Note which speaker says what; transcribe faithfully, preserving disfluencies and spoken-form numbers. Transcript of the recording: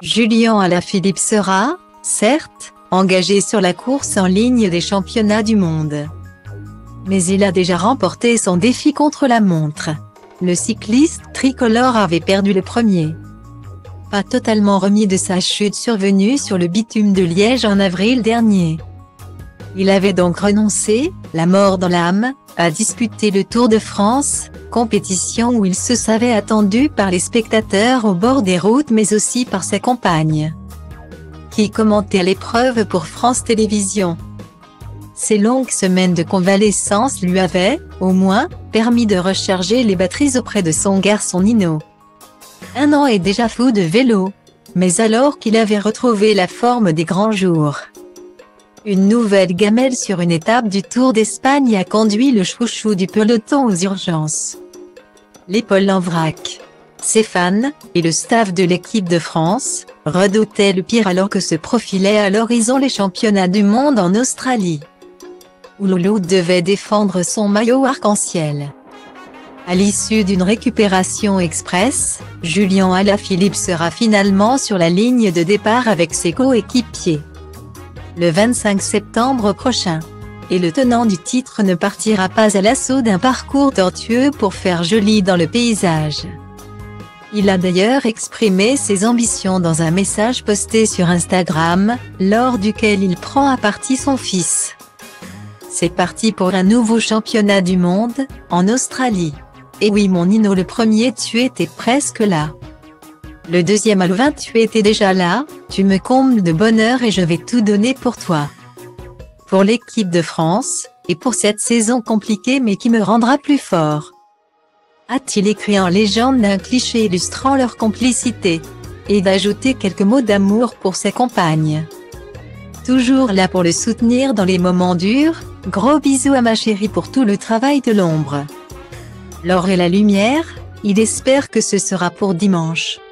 Speaker 1: Julian Alaphilippe sera, certes, engagé sur la course en ligne des championnats du monde. Mais il a déjà remporté son défi contre la montre. Le cycliste tricolore avait perdu le premier. Pas totalement remis de sa chute survenue sur le bitume de Liège en avril dernier. Il avait donc renoncé, la mort dans l'âme, à disputer le Tour de France, compétition où il se savait attendu par les spectateurs au bord des routes mais aussi par sa compagne, qui commentait l'épreuve pour France Télévisions. Ces longues semaines de convalescence lui avaient, au moins, permis de recharger les batteries auprès de son garçon Nino. Un an est déjà fou de vélo, mais alors qu'il avait retrouvé la forme des grands jours. Une nouvelle gamelle sur une étape du Tour d'Espagne a conduit le chouchou du peloton aux urgences. L'épaule en vrac. Ses fans, et le staff de l'équipe de France, redoutaient le pire alors que se profilaient à l'horizon les championnats du monde en Australie, où Loulou devait défendre son maillot arc-en-ciel. À l'issue d'une récupération express, Julian Alaphilippe sera finalement sur la ligne de départ avec ses coéquipiers le vingt-cinq septembre prochain. Et le tenant du titre ne partira pas à l'assaut d'un parcours tortueux pour faire joli dans le paysage. Il a d'ailleurs exprimé ses ambitions dans un message posté sur Instagram, lors duquel il prend à partie son fils. C'est parti pour un nouveau championnat du monde, en Australie. Et oui mon Nino, le premier tu étais presque là. Le deuxième à le vingt tu étais déjà là, tu me combles de bonheur et je vais tout donner pour toi. Pour l'équipe de France, et pour cette saison compliquée mais qui me rendra plus fort. A-t-il écrit en légende d'un cliché illustrant leur complicité, et d'ajouter quelques mots d'amour pour ses compagnes. Toujours là pour le soutenir dans les moments durs, gros bisous à ma chérie pour tout le travail de l'ombre. L'or et la lumière, il espère que ce sera pour dimanche.